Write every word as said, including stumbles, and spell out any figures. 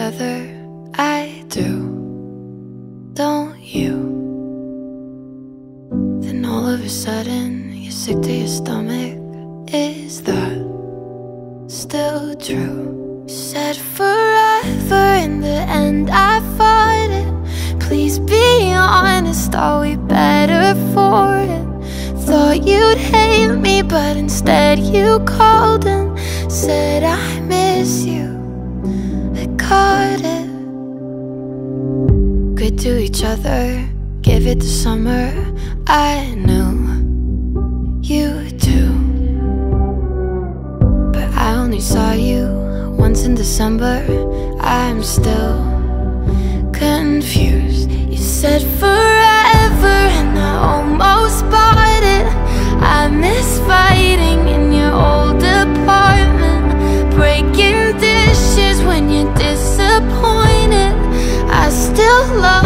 other, I do, don't you? Then all of a sudden, you're sick to your stomach. Is that still true? You said forever, in the end I fought it. Please be honest, are we better for it? Thought you'd hate me, but instead you called and said I miss you. I caught it. Good to each other, give it to summer. I knew you too, but I only saw you once in December. I'm still confused. You said forever and I almost bought it. I miss fighting in your old apartment, breaking dishes when you're disappointed. I still love